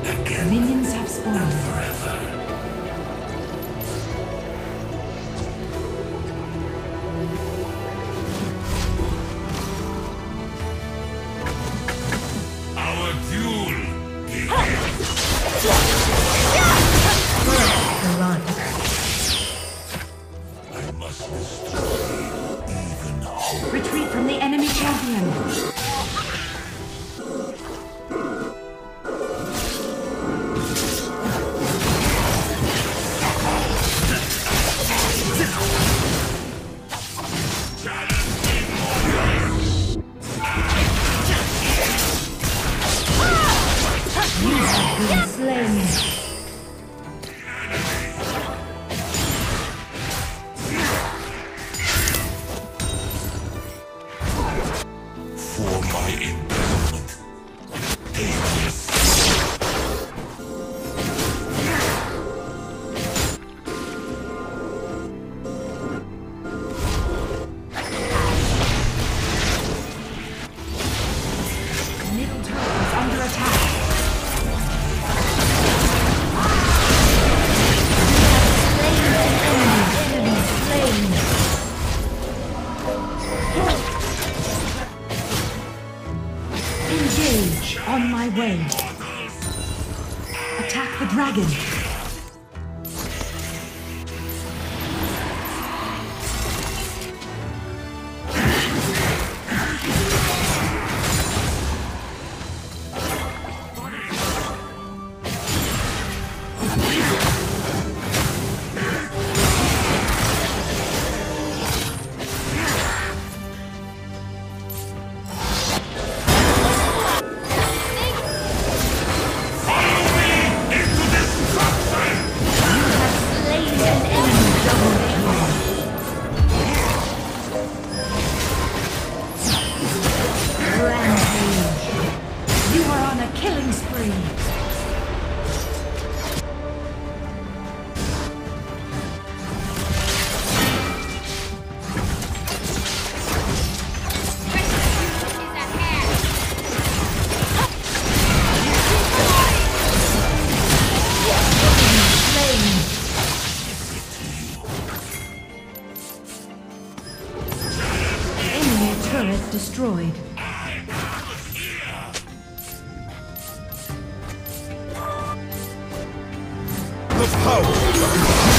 Minions have spawned. Our duel Run. I must destroy even hope. Retreat from the enemy champion. You have been slain. For my imprisonment, they will Middle turret is under attack. Enemy slain. Engage on my way. Attack the dragon. Killing spree. Enemy turret destroyed. the power.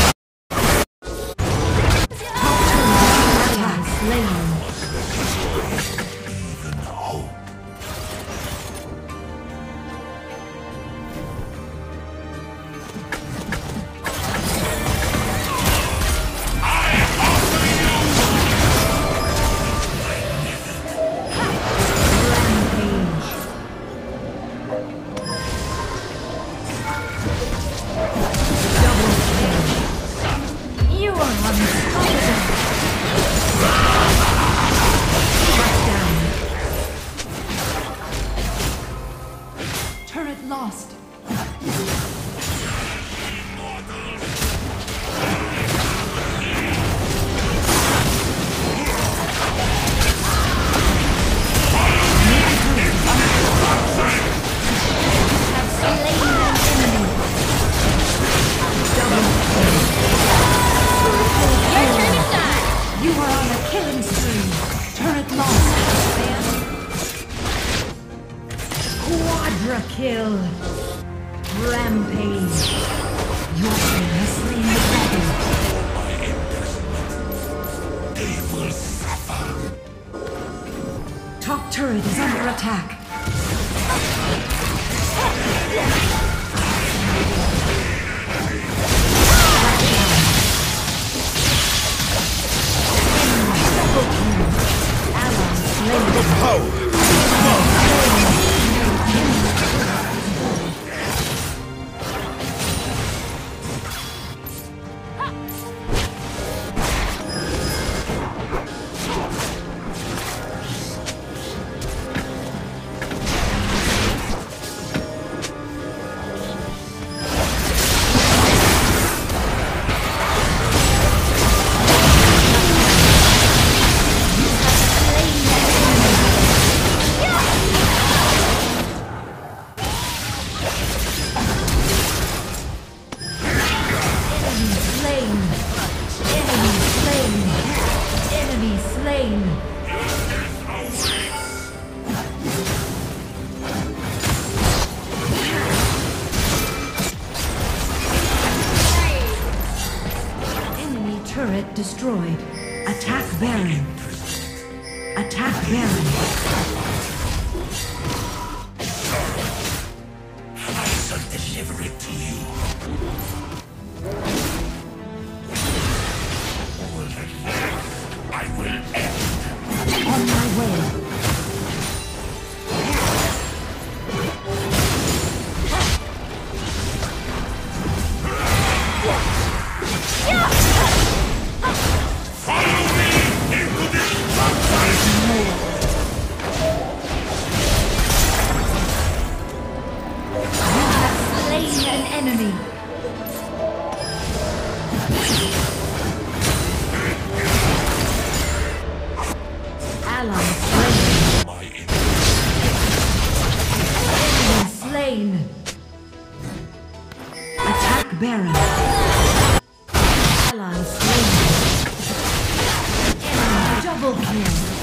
Turret lost. You are on a killing spree. Turret lost. Quadra kill. Rampage. Your team has slain the dragon. My imprisonment, they will suffer. Top turret is under attack. The power. slain. Enemy turret destroyed. Attack Baron. Attack Baron. I shall deliver it to you. I will end. On my way. Follow me into this sunrise. Slain an enemy. Ally slain. My Enemy slain. Attack Baron. Ally slain. Enemy double kill.